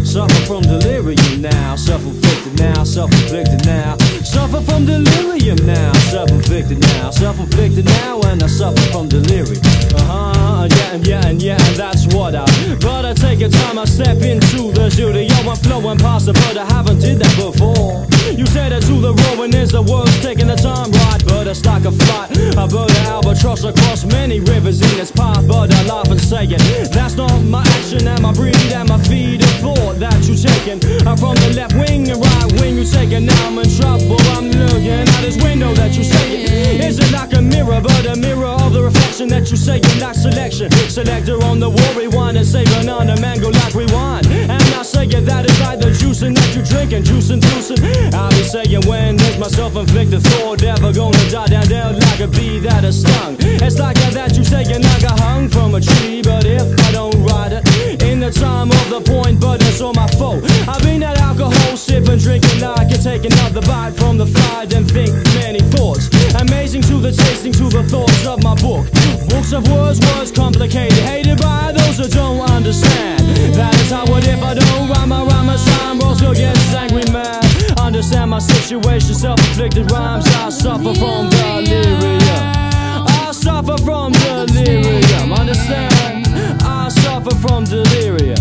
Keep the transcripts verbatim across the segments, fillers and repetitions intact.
Suffer from delirium now, self-inflicted now, self-inflicted now. Suffer from delirium now, self-inflicted now, self-inflicted now, and I suffer from delirium. Uh-huh, yeah, and yeah, and yeah, and that's what I. But I take a time, I step into the studio, I'm flowing past it, but I haven't did that before. You said it to the roaring is the world's taking the time, right? But it's like a flight, a bird, an albatross across many rivers in its path. But I laugh and say it, that's not my action and my breed and my feed of thought that you taking. I'm from the left wing and right wing you taking. Now I'm in trouble, I'm looking out this window that you say it. Is it like a mirror, but a mirror of the reflection that you say it like selection? Selector on the wall, rewind and say banana mango like rewind. And I say it that is like the juicing that you drinking, juicing, juicing. I'll be saying when there's my self-inflicted thought, ever gonna die down there like a bee that is stung. It's like that you saying like I hung from a tree, but if I don't ride it in the time of the point, but it's on my fault. I've been at alcohol, sipping, drinking like it, take another bite from the fire, then think many thoughts. Amazing to the tasting, to the thoughts of my book. Books of words, words complicated, hated by those who don't understand. That is how it if I don't rhyme, I rhyme a sign, bros will get angry mad. Understand my situation, self-inflicted rhymes, I suffer from delirium. I suffer from delirium, understand? I suffer from delirium.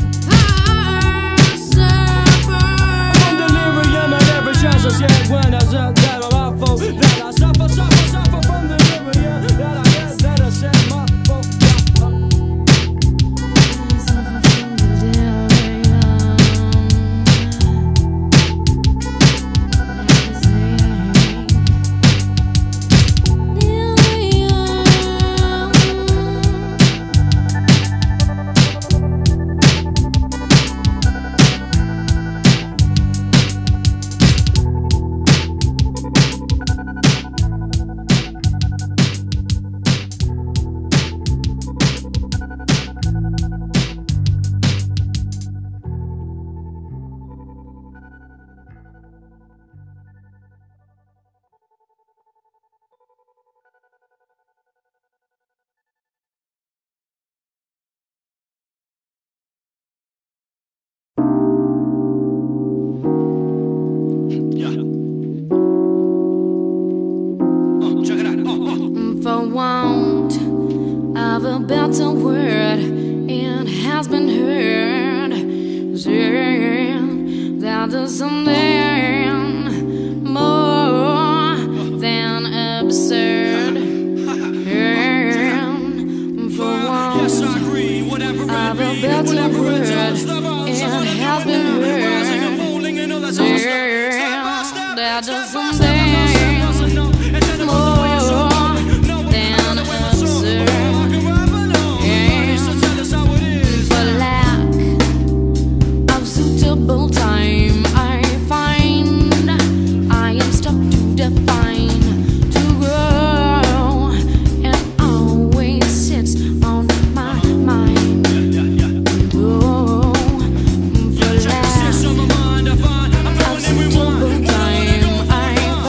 From delirium and every chance I get when I said that I'm fault. That I suffer, suffer, suffer from delirium. That I get, that I said my fault. For want of a better word, it has been heard said that there's something more than absurd. And for want of a better word, it has been heard said that there's something more. Time I find I am stuck to define to grow, and always sits on my mind. Oh, for lack of suitable time I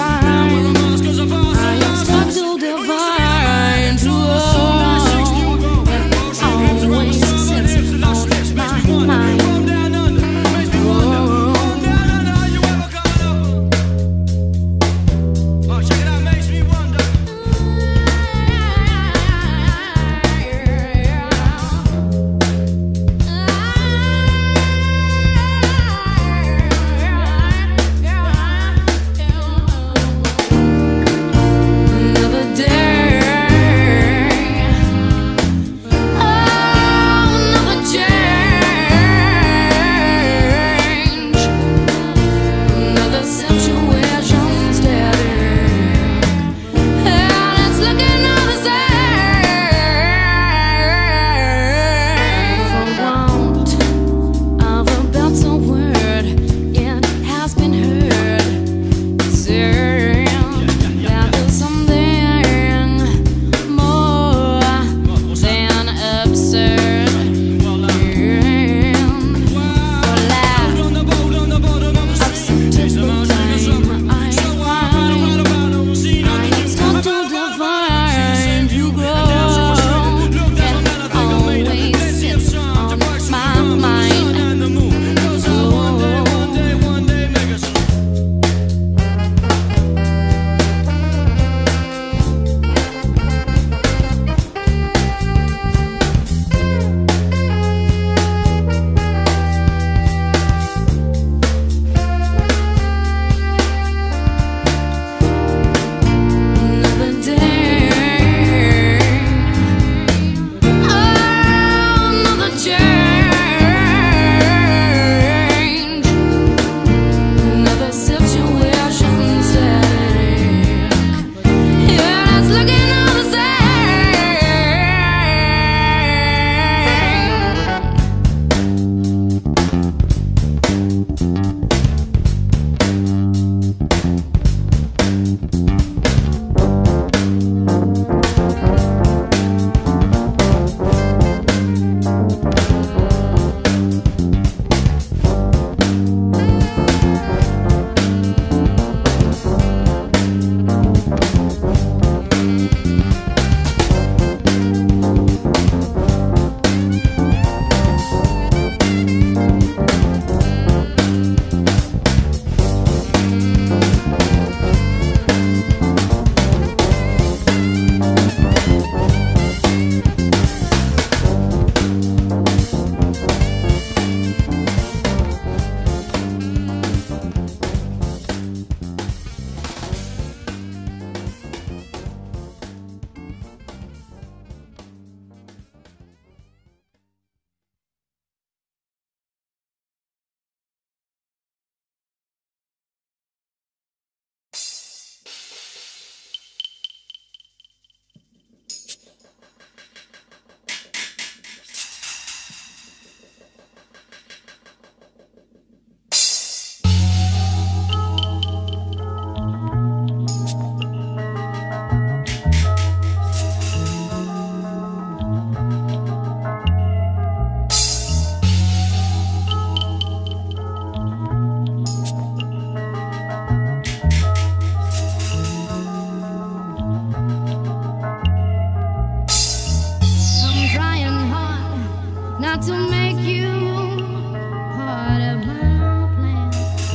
not to make you part of my plan.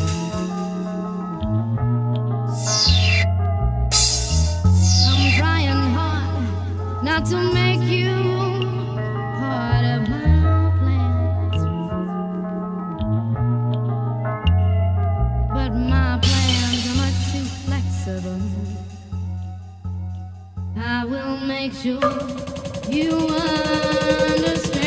I'm trying hard not to make you part of my plans, but my plans are much too flexible. I will make sure you understand.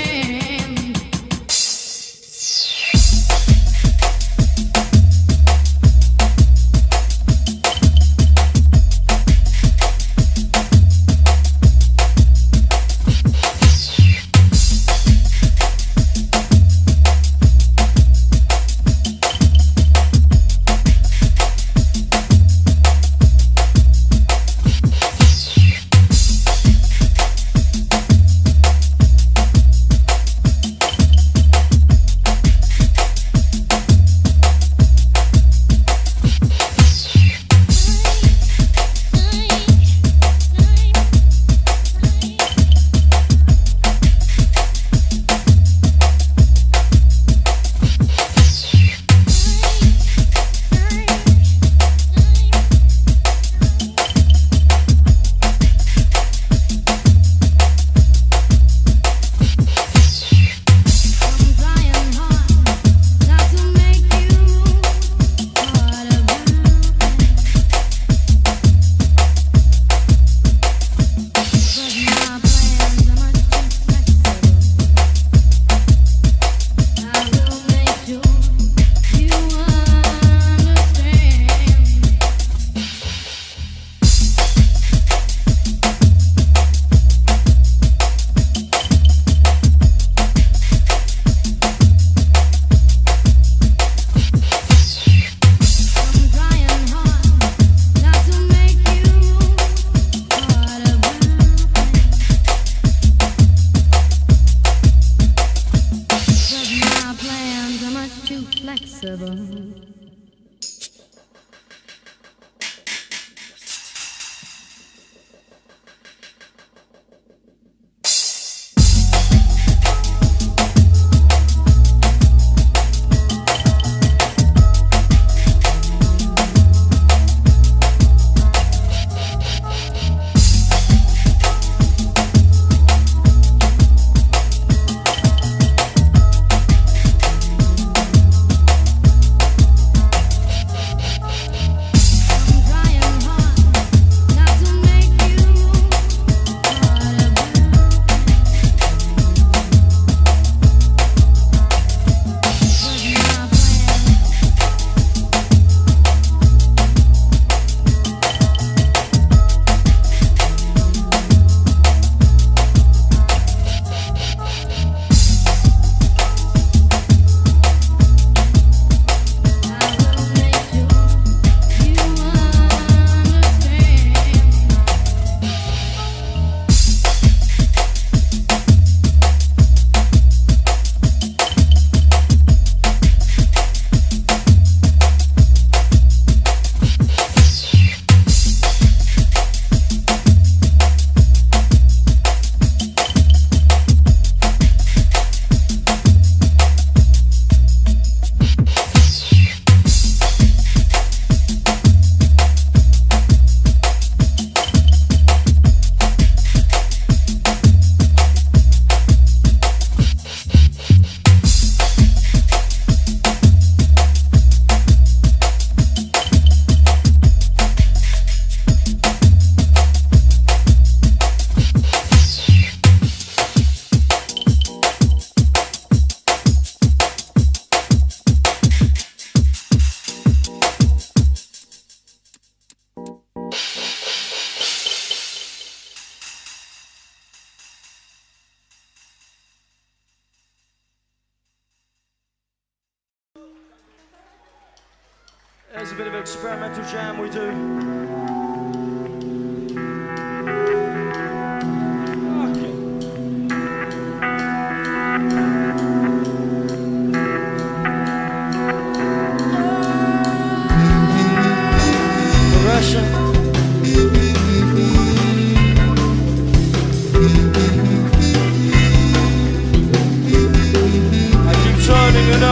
There's a bit of experimental jam we do.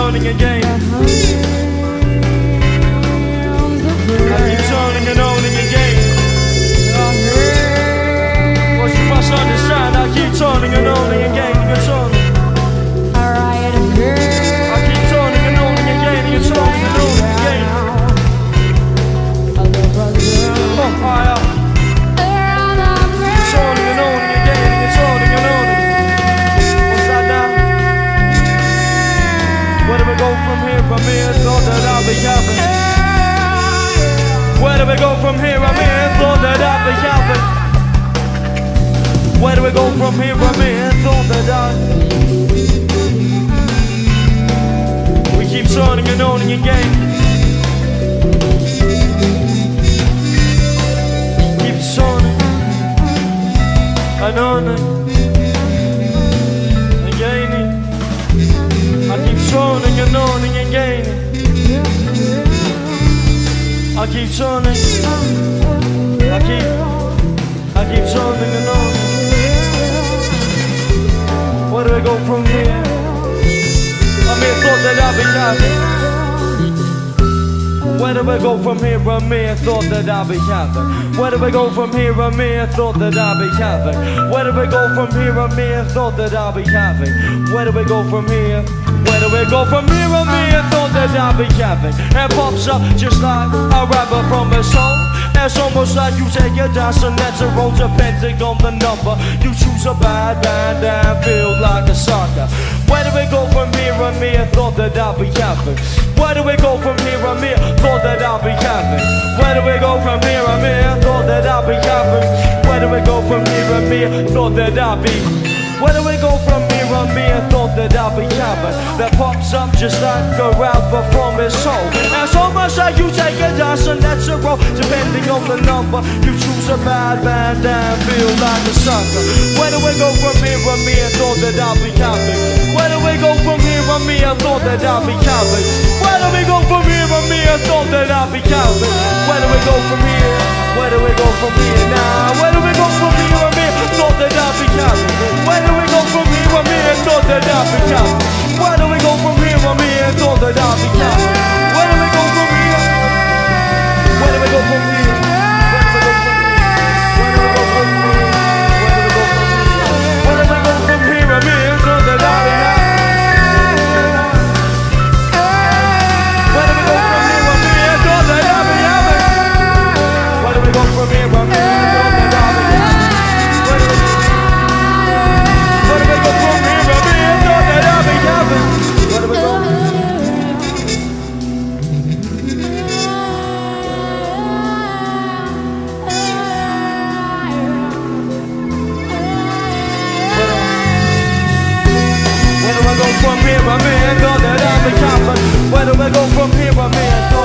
turning again. I keep turning and owning again. What you must understand, I keep turning and owning again. You're turning. I keep turning and owning again. You're turning and owning again. Oh, higher. You're turning and owning again. You're turning and owning. What's that now? Where do we go from here? From here, thought that I'll be having. Where do we go from here? I'm here, thought that I'd be happy. Where do we go from here? I'm here, thought that I. We keep turning and owning again. Keep turning and owning again. I keep turning and owning again. I keep turning, I keep, I keep turning and on. Where do I go from here? I mean, thought that I'd be happy. Where do I go from here? I'm here, thought that I'd be happy. Where do I go from here? I'm here, thought that I'd be happy. Where do I go from here? I'm here, thought that I'd be happy. Where do I go from here? Where do we go from here? I'm here, thought that I'd be happy. And pops up just like a rapper from a song. It's almost like you take a dance and that's a roll depending on the number. You choose a bad band and feel like a sucker. Where do we go from here? I'm here, thought that I'd be happy. Where do we go from here? I'm here, thought that I'd be happy. Where do we go from here? I'm here, thought that I'd be happy. Where do we go from here? I'm here, thought that I'd be. Where do we go from here? I'm here, thought that I'd be happy. That pops up just like a rapper from his soul. And so much like you take a dance and that's a roll. Depending on the number, you choose a bad band and feel like a sucker. Where do we go from here? I'm here, thought that I'd be happy. Where do we go from here? I'm here, thought that I'd be happy. Where do we go from here? I'm here, thought that I'd be happy. Where do we go from here? Where do we go from here now? Where do we go from here? I'm here, thought that I'd be happy. Where do we go from here? I'm here, thought that I'd be happy. Where do we go from here? I'm here, thought that I'd be happy. Where do we go from here? Where do we go from here? Where do we go from here? Where do we go from here? Where do we go from here? I'm here, thought that I'd be happy. Where do we go from here? I'm here, thought that I'd be happy. Where do we go from here? I'm here, thought that I'd be happy. Where do we go from here? I'm here, thought that I'd be happy. Where do we go? Where do I go from here? I'm here, thought that I'd be happy. Where do I go from here? I'm here.